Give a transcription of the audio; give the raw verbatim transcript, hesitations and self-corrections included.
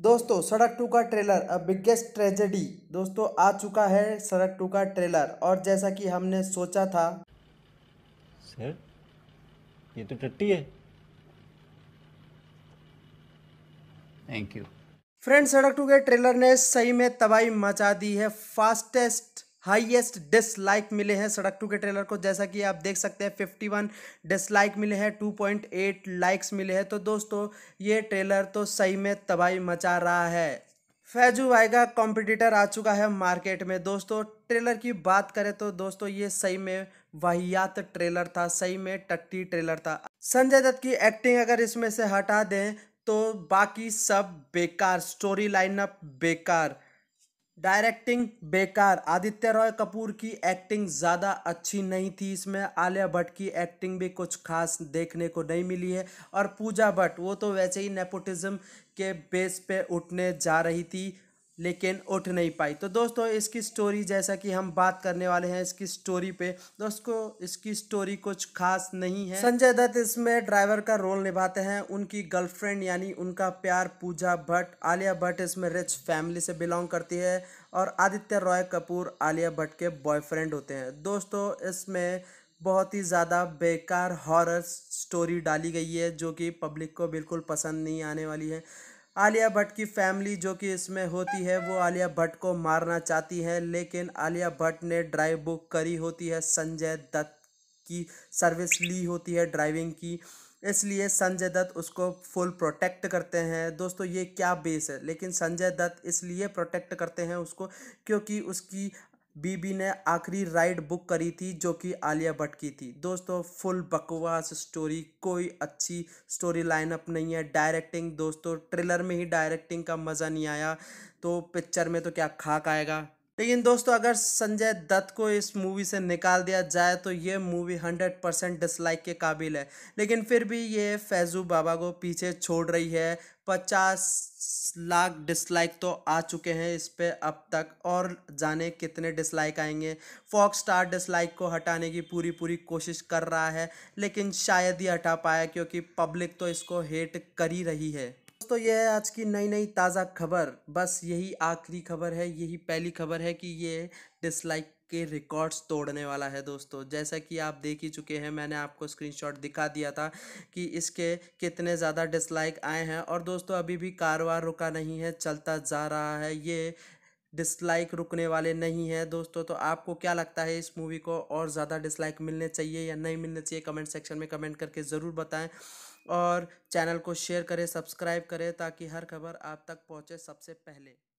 दोस्तों सड़क टू का ट्रेलर अ बिगेस्ट ट्रेजेडी दोस्तों आ चुका है सड़क टू का ट्रेलर। और जैसा कि हमने सोचा था सर ये तो टट्टी है। Thank you. Friend, Sadak two के ट्रेलर ने सही में तबाही मचा दी है। फास्टेस्ट हाईएस्ट डिसलाइक मिले हैं सड़क टू के ट्रेलर को। जैसा कि आप देख सकते हैं इक्यावन डिसलाइक मिले हैं, दो पॉइंट आठ लाइक्स मिले हैं। तो दोस्तों ये ट्रेलर तो सही में तबाही मचा रहा है। फैजू भाई का कॉम्पिटिटर आ चुका है मार्केट में। दोस्तों ट्रेलर की बात करें तो दोस्तों ये सही में वाहियात ट्रेलर था, सही में टट्टी ट्रेलर था। संजय दत्त की एक्टिंग अगर इसमें से हटा दें तो बाकी सब बेकार, स्टोरी लाइनअप बेकार, डायरेक्टिंग बेकार। आदित्य रॉय कपूर की एक्टिंग ज़्यादा अच्छी नहीं थी इसमें। आलिया भट्ट की एक्टिंग भी कुछ खास देखने को नहीं मिली है। और पूजा भट्ट वो तो वैसे ही नेपोटिज्म के बेस पे उठने जा रही थी लेकिन उठ नहीं पाई। तो दोस्तों इसकी स्टोरी, जैसा कि हम बात करने वाले हैं इसकी स्टोरी पे, दोस्तों इसकी स्टोरी कुछ खास नहीं है। संजय दत्त इसमें ड्राइवर का रोल निभाते हैं। उनकी गर्लफ्रेंड यानी उनका प्यार पूजा भट्ट, आलिया भट्ट इसमें रिच फैमिली से बिलोंग करती है और आदित्य रॉय कपूर आलिया भट्ट के बॉयफ्रेंड होते हैं। दोस्तों इसमें बहुत ही ज़्यादा बेकार हॉरर स्टोरी डाली गई है जो कि पब्लिक को बिल्कुल पसंद नहीं आने वाली है। आलिया भट्ट की फैमिली जो कि इसमें होती है वो आलिया भट्ट को मारना चाहती है, लेकिन आलिया भट्ट ने ड्राइव बुक करी होती है, संजय दत्त की सर्विस ली होती है ड्राइविंग की, इसलिए संजय दत्त उसको फुल प्रोटेक्ट करते हैं। दोस्तों ये क्या बेस है, लेकिन संजय दत्त इसलिए प्रोटेक्ट करते हैं उसको क्योंकि उसकी बीबी ने आखिरी राइड बुक करी थी जो कि आलिया भट्ट की थी। दोस्तों फुल बकवास स्टोरी, कोई अच्छी स्टोरी लाइनअप नहीं है। डायरेक्टिंग दोस्तों ट्रेलर में ही डायरेक्टिंग का मज़ा नहीं आया तो पिक्चर में तो क्या खाक आएगा। लेकिन दोस्तों अगर संजय दत्त को इस मूवी से निकाल दिया जाए तो ये मूवी हंड्रेड परसेंट डिसलाइक के काबिल है। लेकिन फिर भी ये फैजू बाबा को पीछे छोड़ रही है। पचास लाख डिसलाइक तो आ चुके हैं इस पे अब तक, और जाने कितने डिसलाइक आएंगे। फॉक्स स्टार डिसलाइक को हटाने की पूरी पूरी कोशिश कर रहा है लेकिन शायद ही हटा पाया क्योंकि पब्लिक तो इसको हेट कर ही रही है। दोस्तों ये है आज की नई नई ताज़ा खबर। बस यही आखिरी खबर है, यही पहली खबर है कि ये डिसलाइक के रिकॉर्ड्स तोड़ने वाला है। दोस्तों जैसा कि आप देख ही चुके हैं, मैंने आपको स्क्रीनशॉट दिखा दिया था कि इसके कितने ज़्यादा डिसलाइक आए हैं। और दोस्तों अभी भी कारवां रुका नहीं है, चलता जा रहा है। ये डिसलाइक रुकने वाले नहीं है। दोस्तों तो आपको क्या लगता है, इस मूवी को और ज़्यादा डिसलाइक मिलने चाहिए या नहीं मिलने चाहिए, कमेंट सेक्शन में कमेंट करके ज़रूर बताएं। और चैनल को शेयर करें, सब्सक्राइब करें ताकि हर खबर आप तक पहुंचे सबसे पहले।